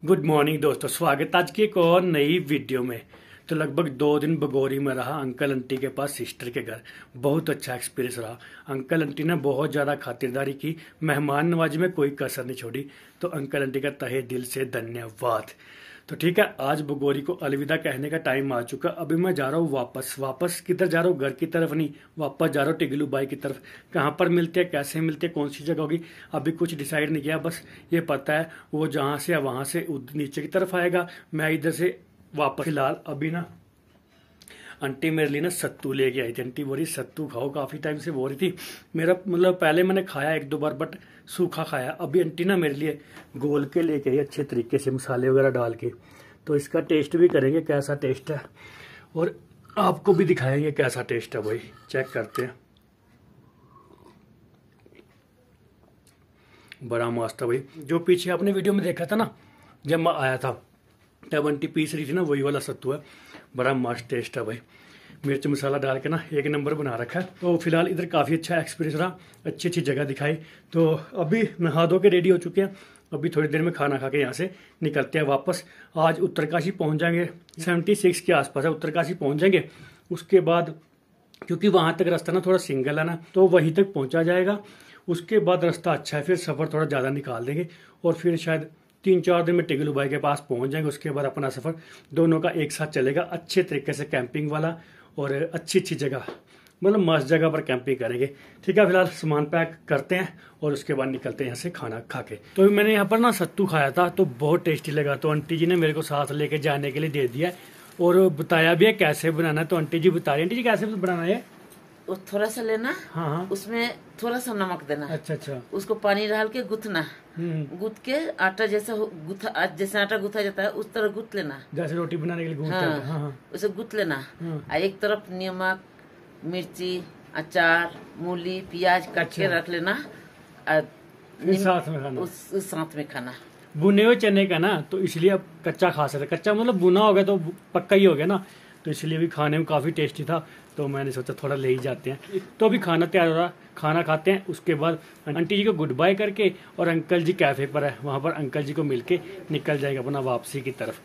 Good morning दोस्तों, स्वागत आज की एक और नई वीडियो में। तो लगभग 2 दिन बगोरी में रहा अंकल आंटी के पास, सिस्टर के घर। बहुत अच्छा एक्सपीरियंस रहा। अंकल आंटी ने बहुत ज़्यादा खातिरदारी की, मेहमान नवाजी में कोई कसर नहीं छोड़ी। तो अंकल आंटी का तहे दिल से धन्यवाद। तो ठीक है, आज बगोरी को अलविदा कहने का टाइम आ चुका। अभी मैं जा रहा हूँ वापस किधर जा रहा हूँ? घर की तरफ नहीं, वापस जा रहा हूँ टिगलू बाई की तरफ। कहाँ पर मिलते हैं, कैसे मिलते हैं, कौन सी जगह होगी, अभी कुछ डिसाइड नहीं किया। बस ये पता है वो जहाँ से या वहाँ से नीचे की तरफ आएगा, मैं इधर से वापस। फिलहाल अभी ना आंटी मेरे लिए ना सत्तू लेके आई थी। आंटी बोली सत्तू खाओ, काफी टाइम से बोल रही थी। मेरा मतलब पहले मैंने खाया 1-2 बार, बट सूखा खाया। अभी आंटी ना मेरे लिए गोल के लेके आई अच्छे तरीके से, मसाले वगैरह डाल के। तो इसका टेस्ट भी करेंगे कैसा टेस्ट है, और आपको भी दिखाएंगे कैसा टेस्ट है। भाई चेक करते हैं, बड़ा मस्त है भाई। जो पीछे आपने वीडियो में देखा था ना, जब मैं आया था तब आंटी पीस रही थी ना, वही वाला सत्तू है। बड़ा मस्त टेस्ट है भाई, मिर्च मसाला डाल के ना एक नंबर बना रखा है। तो फिलहाल इधर काफ़ी अच्छा एक्सपीरियंस रहा, अच्छी अच्छी जगह दिखाई। तो अभी नहा धो के रेडी हो चुके हैं। अभी थोड़ी देर में खाना खा के यहाँ से निकलते हैं वापस। आज उत्तरकाशी पहुँच जाएंगे, 76 के आसपास है, उत्तरकाशी पहुँच जाएंगे। उसके बाद क्योंकि वहाँ तक रास्ता ना थोड़ा सिंगल है ना, तो वहीं तक पहुँचा जाएगा। उसके बाद रास्ता अच्छा है, फिर सफ़र थोड़ा ज़्यादा निकाल देंगे और फिर शायद 3-4 दिन में टिगलू भाई के पास पहुंच जाएंगे। उसके बाद अपना सफर दोनों का एक साथ चलेगा, अच्छे तरीके से कैंपिंग वाला और अच्छी अच्छी जगह, मतलब मस्त जगह पर कैंपिंग करेंगे। ठीक है, फिलहाल सामान पैक करते हैं और उसके बाद निकलते हैं यहाँ से खाना खा के। तो मैंने यहाँ पर ना सत्तू खाया था, तो बहुत टेस्टी लगा। तो आंटी जी ने मेरे को साथ लेके जाने के लिए दे दिया और बताया भी है कैसे बनाना है। तो आंटी जी बता रही है। आंटी जी कैसे बनाना है? वो थोड़ा सा लेना, हाँ, उसमें थोड़ा सा नमक देना। अच्छा। उसको पानी डाल के गूथना, गूथ के आटा जैसा गुथा, जैसे आटा गूथा जाता है उस तरह गूथ लेना, जैसे रोटी बनाने के लिए गूथते हाँ, हैं। हाँ। उसे गूथ लेना। और एक तरफ नमक, मिर्ची, अचार, मूली, प्याज काट के रख लेना, साथ में खाना। उस साथ में खाना। भुने हुए चने का ना, तो इसलिए अब कच्चा खा सकते। कच्चा मतलब भुना हो गया तो पक्का ही हो गया ना, तो इसलिए भी खाने में काफ़ी टेस्टी था। तो मैंने सोचा थोड़ा ले ही जाते हैं। तो अभी खाना तैयार हो रहा, खाना खाते हैं। उसके बाद आंटी जी को गुड बाय करके, और अंकल जी कैफ़े पर है, वहाँ पर अंकल जी को मिलके निकल जाएगा अपना वापसी की तरफ।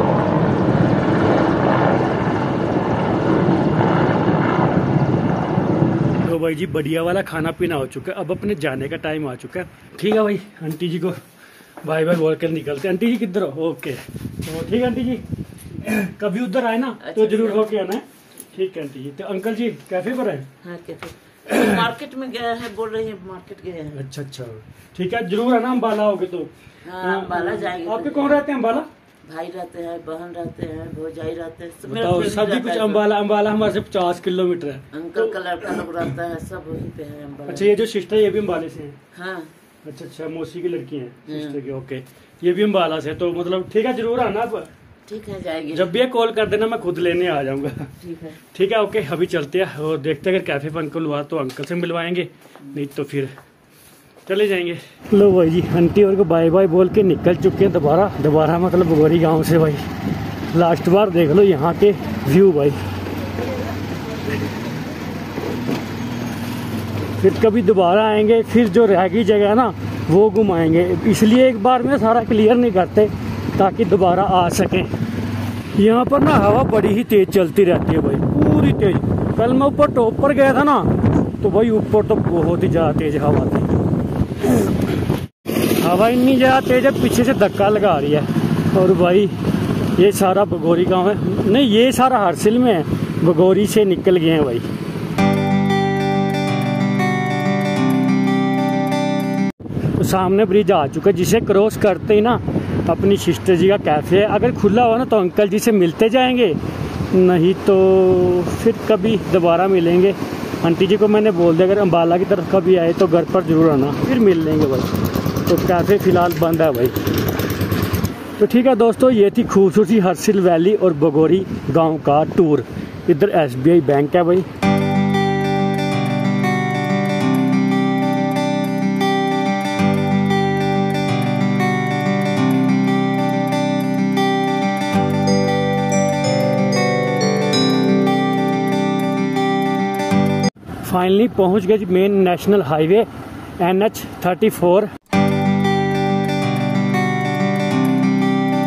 तो भाई जी बढ़िया वाला खाना पीना हो चुका है, अब अपने जाने का टाइम आ चुका है। ठीक है भाई, आंटी जी को बाय बाय बोल कर निकलते हैं। आंटी जी किधर हो? ओके, तो ठीक है आंटी जी, कभी उधर आए ना तो जरूर होके आना है। ठीक है आंटी जी। तो अंकल जी कैफे पर है? हाँ, कैफे मार्केट में गया है, बोल रही है मार्केट गए हैं। अच्छा, ठीक है, जरूर है ना। अम्बाला होगे तो? हाँ, अम्बाला जाएंगे। आपके कौन रहते हैं अम्बाला? भाई रहते हैं, बहन रहते हैं, भौजाई रहते हैं। बताओ, सभी कुछ अम्बाला हमारे से 50 किलोमीटर है। अंकल का लड़का लोग रहता है, सब वहीं पे है अम्बाला। अच्छा, ये जो सिस्टर ये भी अम्बाले से है? हाँ। अच्छा, मौसी की लड़की है सिस्टर की। ओके, ये भी अम्बाला से। तो मतलब ठीक है, जरूर आना आप। ठीक है, जाएगी। जब भी कॉल कर देना, मैं खुद लेने आ जाऊंगा। ठीक है, ओके। अभी चलते हैं और देखते हैं अगर कैफे पर अंकल हुआ तो अंकल से मिलवाएंगे, नहीं तो फिर चले जाएंगे। लो भाई जी, आंटी और को बाय बाय बोल के निकल चुके हैं दोबारा मतलब बगोरी गांव से। भाई लास्ट बार देख लो यहाँ के व्यू भाई, फिर कभी दोबारा आएंगे, फिर जो रह गई जगह है ना वो घुमाएंगे। इसलिए एक बार में सारा क्लियर नहीं करते ताकि दोबारा आ सकें। यहाँ पर ना हवा बड़ी ही तेज चलती रहती है भाई, पूरी तेज। कल मैं ऊपर टॉप पर गया था ना, तो भाई ऊपर तो बहुत ही ज़्यादा तेज हवा थी। हवा इतनी ज़्यादा तेज है, पीछे से धक्का लगा रही है। और भाई ये सारा बगोरी गांव है, नहीं ये सारा हरसिल में है, बगोरी से निकल गए हैं भाई। तो सामने ब्रिज आ चुका है, जिसे क्रॉस करते ही ना अपनी सिस्टर जी का कैफे है। अगर खुला हो ना तो अंकल जी से मिलते जाएंगे, नहीं तो फिर कभी दोबारा मिलेंगे। आंटी जी को मैंने बोल दिया अगर अम्बाला की तरफ कभी आए तो घर पर जरूर आना, फिर मिल लेंगे भाई। तो कैफे फिलहाल बंद है भाई। तो ठीक है दोस्तों, ये थी खूबसूरती हरसिल वैली और बगोरी गांव का टूर। इधर SBI बैंक है भाई। फाइनली पहुंच गए मेन नेशनल हाईवे NH 34।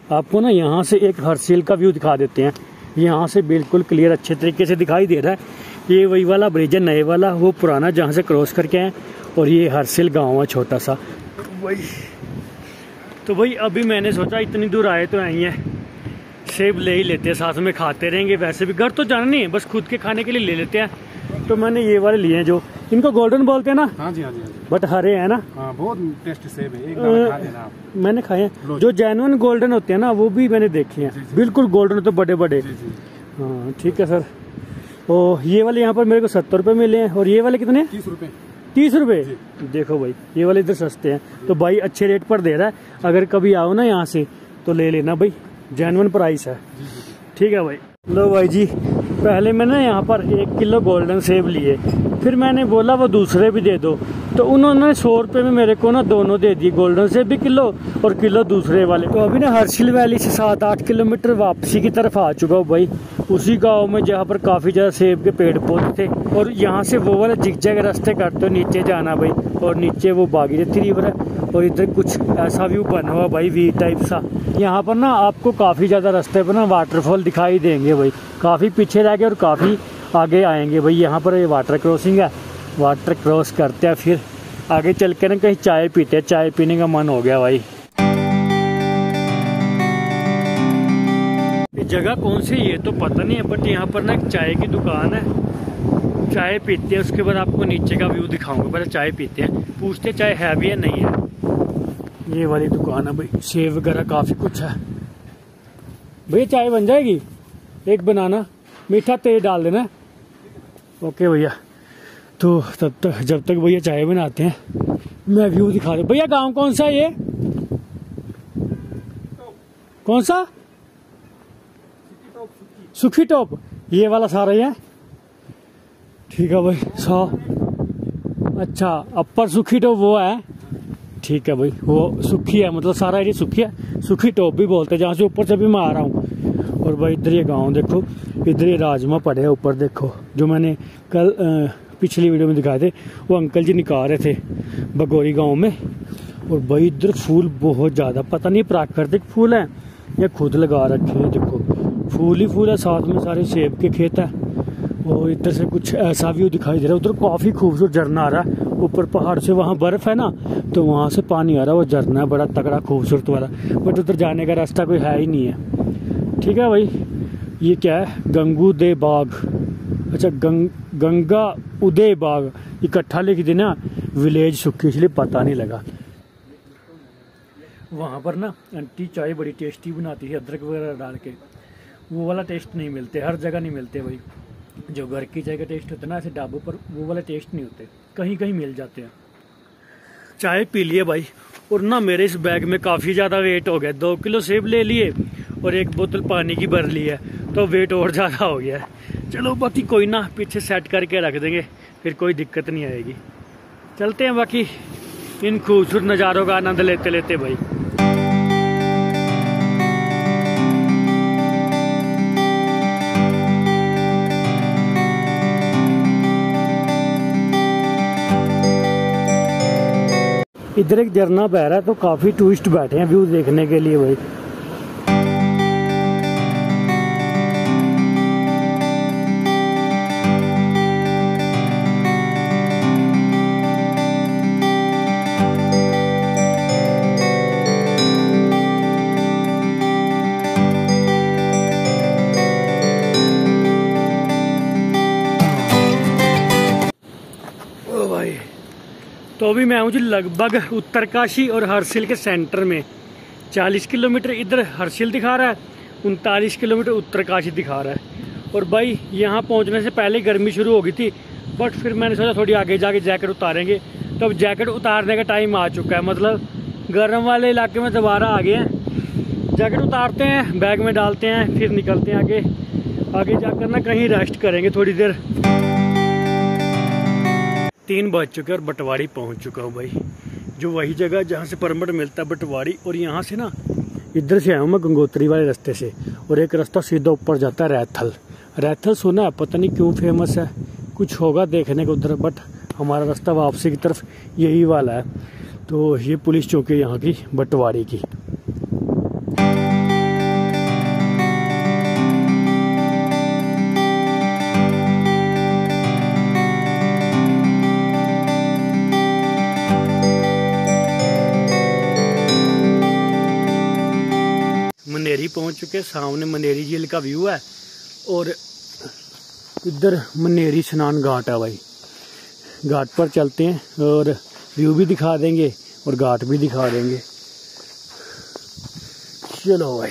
आपको ना यहाँ से एक हरसिल का व्यू दिखा देते हैं। यहाँ से बिल्कुल क्लियर अच्छे तरीके से दिखाई दे रहा है। ये वही वाला ब्रिज है, नए वाला, वो पुराना जहाँ से क्रॉस करके आए। और ये हरसिल गाँव है छोटा सा। वही तो भाई अभी मैंने सोचा इतनी दूर आए तो आई हैं, सेब ले ही लेते हैं, साथ में खाते रहेंगे। वैसे भी घर तो जाना नहीं है, बस खुद के खाने के लिए ले लेते हैं। तो मैंने ये वाले लिए हैं, जो इनको गोल्डन बोलते हैं ना। हाँ जी, हाँ जी, हाँ जी। बट हरे हैं ना। हाँ, बहुत टेस्टी सेब है, एक बार खा लेना आप। मैंने खाए हैं जो जेन्युइन गोल्डन होते हैं ना, वो भी मैंने देखे हैं। बिल्कुल गोल्डन होते बड़े बड़े। हाँ ठीक है सर। ओ ये वाले यहाँ पर मेरे को 70 रुपये मिले हैं। और ये वाले कितने? 30 रुपये। 30 रुपये। देखो भाई ये वाले इधर सस्ते हैं, तो भाई अच्छे रेट पर दे रहा है। अगर कभी आओ ना यहाँ से तो ले लेना भाई, जेन्युइन प्राइस है। ठीक है भाई। लो भाई जी, पहले मैंने यहाँ पर 1 किलो गोल्डन सेब लिए, फिर मैंने बोला वो दूसरे भी दे दो, तो उन्होंने 100 रुपये में मेरे को ना दोनों दे दिए, गोल्डन सेब भी किलो और किलो दूसरे वाले। तो अभी ना हर्षिल वैली से 7-8 किलोमीटर वापसी की तरफ आ चुका हूँ भाई, उसी गांव में जहाँ पर काफ़ी ज़्यादा सेब के पेड़ पौधे थे। और यहाँ से वो वाले जिगजैग रास्ते करते हो नीचे जाना भाई, और नीचे वो भागीरथी रिवर है। और इधर कुछ ऐसा व्यू बना हुआ भाई, वी टाइप सा। यहाँ पर ना आपको काफ़ी ज़्यादा रास्ते पर ना वाटरफॉल दिखाई देंगे भाई, काफ़ी पीछे रह गए और काफ़ी आगे आएंगे भाई। यहाँ पर ये वाटर क्रॉसिंग है, वाटर क्रॉस करते हैं, फिर आगे चल के ना कहीं चाय पीते हैं। चाय पीने का मन हो गया भाई। ये जगह कौन सी ये तो पता नहीं है, बट यहाँ पर ना एक चाय की दुकान है, चाय पीते हैं। उसके बाद आपको नीचे का व्यू दिखाऊंगा, पहले चाय पीते हैं, पूछते चाय है भी या नहीं है। ये वाली दुकान है भाई, सेब वगैरह काफ़ी कुछ है। भैया चाय बन जाएगी, एक बनाना, मीठा तेज डाल देना। ओके भैया। तो तब तक जब तक भैया चाय बनाते हैं मैं व्यू दिखा दूं। भैया गांव कौन सा है ये? कौन सा? सुखी टॉप। ये वाला सारा ही है। ठीक है भाई। अच्छा अपर सुखी टॉप वो है। ठीक है भाई, वो सुखी है, मतलब सारा एरिया सुखी है। सुखी टॉप भी बोलते हैं, जहाँ से ऊपर से भी मैं आ रहा हूँ। और भाई इधर ये गांव देखो, इधर ये राजमा पड़े हैं ऊपर देखो, जो मैंने कल पिछली वीडियो में दिखाए थे। वो अंकल जी निकाल रहे थे बगोरी गांव में। और भाई इधर फूल बहुत ज़्यादा, पता नहीं प्राकृतिक फूल हैं या खुद लगा रखे हैं। देखो फूल ही फूल है, साथ में सारे सेब के खेत है। और इधर से कुछ ऐसा व्यू दिखाई दे रहा है। उधर काफ़ी खूबसूरत झरना आ रहा है ऊपर पहाड़ से, वहाँ बर्फ़ है ना, तो वहाँ से पानी आ रहा है। वो झरना है बड़ा तगड़ा खूबसूरत वाला, बट उधर जाने का रास्ता कोई है ही नहीं है। ठीक है भाई। ये क्या है? गंगू दे बाग। अच्छा गंगा उदय बाग इकट्ठा लिख देना, विलेज सुखी, इसलिए पता नहीं लगा। वहाँ पर ना आंटी चाय बड़ी टेस्टी बनाती है, अदरक वगैरह डाल के। वो वाला टेस्ट नहीं मिलते, हर जगह नहीं मिलते भाई। जो घर की चाय का टेस्ट होता है ना, ऐसे ढाबों पर वो वाला टेस्ट नहीं होते, कहीं कहीं मिल जाते हैं। चाय पी लिए भाई, और ना मेरे इस बैग में काफ़ी ज़्यादा वेट हो गया। 2 किलो सेब ले लिए और 1 बोतल पानी की भर ली है, तो वेट और ज़्यादा हो गया है। चलो बाकी कोई ना, पीछे सेट करके रख देंगे, फिर कोई दिक्कत नहीं आएगी। चलते हैं बाकी इन खूबसूरत नज़ारों का आनंद लेते लेते भाई। इधर एक झरना बह रहा है, तो काफ़ी टूरिस्ट बैठे हैं व्यू देखने के लिए भाई। ओ भाई, तो अभी मैं हूँ जी लगभग उत्तरकाशी और हर्षिल के सेंटर में। 40 किलोमीटर इधर हर्षिल दिखा रहा है, 39 किलोमीटर उत्तरकाशी दिखा रहा है। और भाई यहाँ पहुँचने से पहले गर्मी शुरू हो गई थी, बट फिर मैंने सोचा थोड़ी आगे जाके जैकेट उतारेंगे। तो अब जैकेट उतारने का टाइम आ चुका है, मतलब गर्म वाले इलाके में दोबारा आ गए हैं। जैकेट उतारते हैं, बैग में डालते हैं, फिर निकलते हैं आगे। आगे जाकर ना कहीं रेस्ट करेंगे थोड़ी देर। 3 बज चुके और बटवाड़ी पहुंच चुका हूँ भाई, जो वही जगह जहाँ से परमिट मिलता है बटवाड़ी। और यहाँ से ना इधर से आया हूँ मैं गंगोत्री वाले रास्ते से, और एक रास्ता सीधा ऊपर जाता है रैथल। रैथल सुना है, पता नहीं क्यों फेमस है, कुछ होगा देखने को उधर, बट हमारा रास्ता वापसी की तरफ यही वाला है। तो ये पुलिस चौकी है यहाँ की बटवाड़ी की। पहुंच चुके हैं, सामने मनेरी झील का व्यू है और इधर मनेरी स्नान घाट है भाई। घाट पर चलते हैं और व्यू भी दिखा देंगे और घाट भी दिखा देंगे। चलो भाई,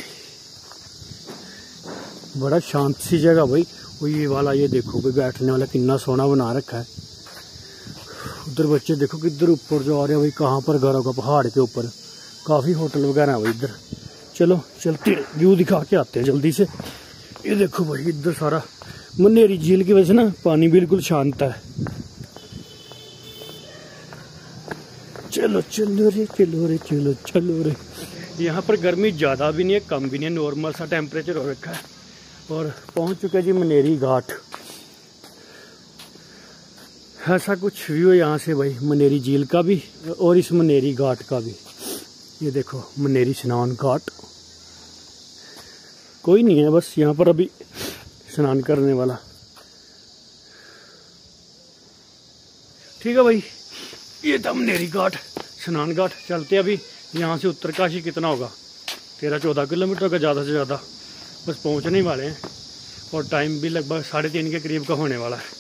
बड़ा शांत सी जगह भाई। वो ये वाला, ये देखो भाई बैठने वाला कितना सोना बना रखा है। उधर बच्चे देखो किधर ऊपर जो आ रहे हैं भाई, कहाँ पर घरों का, पहाड़ के ऊपर काफी होटल वगैरह है भाई इधर। चलो चलते व्यू दिखा के आते हैं जल्दी से। ये देखो भाई इधर सारा मनेरी झील की वजह से ना पानी बिल्कुल शांत है। चलो चलो रे चलो रे चलो चलो रे। यहाँ पर गर्मी ज़्यादा भी नहीं है कम भी नहीं है, नॉर्मल सा टेम्परेचर हो रखा है। और पहुँच चुके जी मनेरी घाट। ऐसा कुछ व्यू है यहाँ से भाई, मनेरी झील का भी और इस मनेरी घाट का भी। ये देखो मनेरी स्नान घाट, कोई नहीं है बस यहाँ पर अभी स्नान करने वाला। ठीक है भाई, ये था मनेरी घाट, स्नान घाट। चलते अभी यहाँ से उत्तरकाशी कितना होगा, 13-14 किलोमीटर होगा ज़्यादा से ज़्यादा। बस पहुँचने वाले हैं और टाइम भी लगभग 3:30 के करीब का होने वाला है।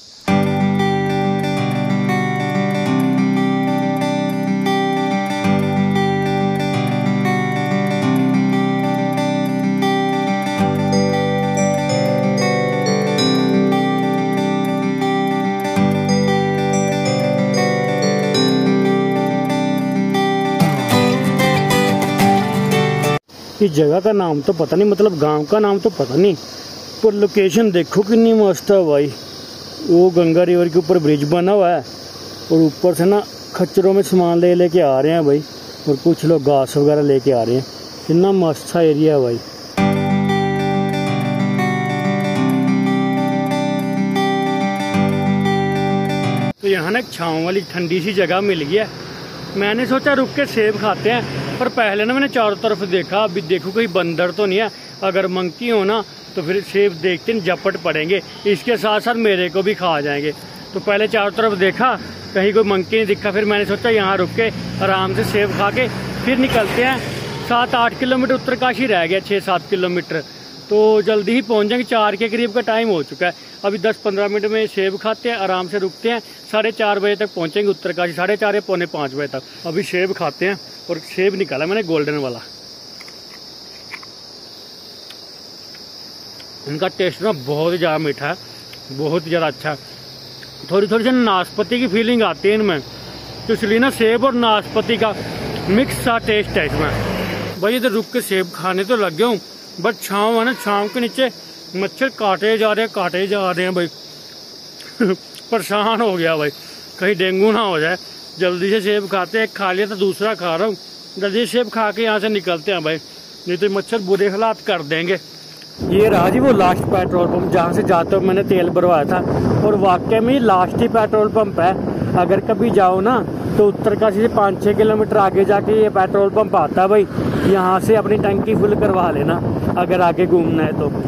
इस जगह का नाम तो पता नहीं, मतलब गांव का नाम तो पता नहीं, पर लोकेशन देखो कितनी मस्त है भाई। वो गंगा रिवर के ऊपर ब्रिज बना हुआ है और ऊपर से ना खच्चरों में सामान लेके आ रहे हैं भाई, और कुछ लोग घास वगैरह लेके आ रहे हैं। कितना मस्त सा एरिया है भाई। तो यहाँ ना एक छाँव वाली ठंडी सी जगह मिल गई है। मैंने सोचा रुक के सेब खाते हैं, पर पहले ना मैंने चारों तरफ देखा, अभी देखो कोई बंदर तो नहीं है। अगर मंकी हो ना तो फिर सेब देखते हैं झपट पड़ेंगे, इसके साथ साथ मेरे को भी खा जाएंगे। तो पहले चारों तरफ देखा, कहीं कोई मंकी नहीं दिखा। फिर मैंने सोचा यहाँ रुक के आराम से सेब खा के फिर निकलते हैं। 7-8 किलोमीटर उत्तरकाशी रह गया, 6-7 किलोमीटर तो जल्दी ही पहुँच जाएंगे। 4 के करीब का टाइम हो चुका है। अभी 10-15 मिनट में सेब खाते हैं, आराम से रुकते हैं। 4:30 बजे तक पहुँचेंगे उत्तरकाशी, 4:30 या 4:45 बजे तक। अभी सेब खाते हैं और सेब निकाला मैंने गोल्डन वाला। इनका टेस्ट ना बहुत ही ज़्यादा मीठा है, बहुत ही ज़्यादा अच्छा। थोड़ी थोड़ी सी नाशपाती की फीलिंग आती है इनमें, तो इसलिए ना सेब और नाशपाती का मिक्स सा टेस्ट है इसमें। भाई इधर रुक के सेब खाने तो लग गया हूँ, बट छाँव है ना, छाँव के नीचे मच्छर काटे जा रहे हैं भाई। परेशान हो गया भाई, कहीं डेंगू ना हो जाए। जल्दी से सेब खाते हैं, एक खा लिया तो दूसरा खा रहा हूँ। जल्दी से सेब खा के यहाँ से निकलते हैं भाई, नहीं तो मच्छर बुरे हालात कर देंगे। ये रहा जी वो लास्ट पेट्रोल पंप जहाँ से जाते हुए मैंने तेल भरवाया था, और वाकई में लास्ट ही पेट्रोल पंप है। अगर कभी जाओ ना तो उत्तरकाशी से 5-6 किलोमीटर आगे जाके ये पेट्रोल पंप आता है भाई। यहाँ से अपनी टंकी फुल करवा लेना अगर आगे घूमना है तो।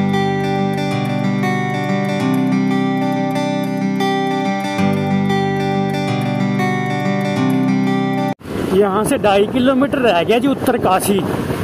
यहाँ से 2.5 किलोमीटर रह गया जी उत्तरकाशी।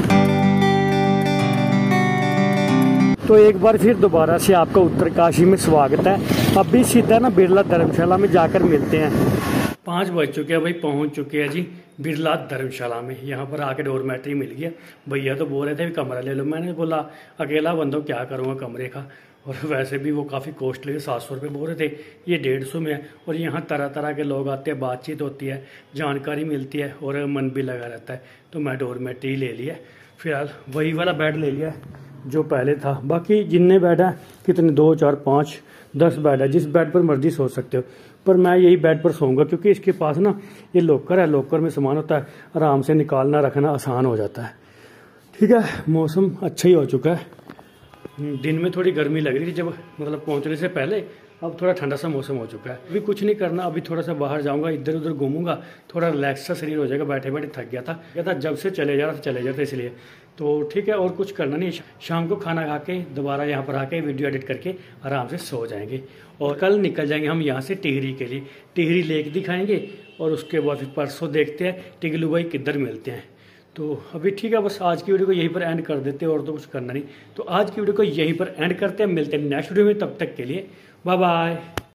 तो एक बार फिर दोबारा से आपका उत्तरकाशी में स्वागत है। अभी सीधा ना बिरला धर्मशाला में जाकर मिलते हैं। 5 बज चुके हैं भाई, पहुंच चुके हैं जी बिरला धर्मशाला में। यहाँ पर आके डोरमेट्री मिल गया। भैया तो बोल रहे थे कमरा ले लो, मैंने बोला अकेला बंदा क्या करूँगा कमरे का, और वैसे भी वो काफ़ी कॉस्टली है, 700 रुपये बोल रहे थे, ये 150 में है। और यहाँ तरह तरह के लोग आते हैं, बातचीत होती है, जानकारी मिलती है और मन भी लगा रहता है। तो मैं डोरमेट्री ले लिया, फिलहाल वही वाला बेड ले लिया जो पहले था। बाकी जितने बेड हैं, कितने 2, 4, 5, 10 बेड है, जिस बेड पर मर्जी सो सकते हो, पर मैं यही बेड पर सोऊंगा क्योंकि इसके पास ना ये लॉकर है, लॉकर में सामान होता है, आराम से निकालना रखना आसान हो जाता है। ठीक है, मौसम अच्छा ही हो चुका है। दिन में थोड़ी गर्मी लग रही थी जब मतलब पहुंचने से पहले, अब थोड़ा ठंडा सा मौसम हो चुका है। अभी कुछ नहीं करना, अभी थोड़ा सा बाहर जाऊंगा, इधर उधर घूमूंगा, थोड़ा रिलैक्स सा शरीर हो जाएगा। बैठे बैठे थक गया था जब से चले जा रहा था इसलिए। तो ठीक है, और कुछ करना नहीं। शाम को खाना खा के दोबारा यहाँ पर आके वीडियो एडिट करके आराम से सो जाएंगे। और कल निकल जाएंगे हम यहाँ से टिहरी के लिए। टिहरी लेक दिखाएंगे और उसके बाद फिर परसों देखते हैं टिगलू भाई किधर मिलते हैं। तो अभी ठीक है, बस आज की वीडियो को यहीं पर एंड कर देते हैं और तो कुछ करना नहीं। तो आज की वीडियो को यहीं पर एंड करते हैं, मिलते हैं नेक्स्ट वीडियो में, तब तक के लिए बाय बाय।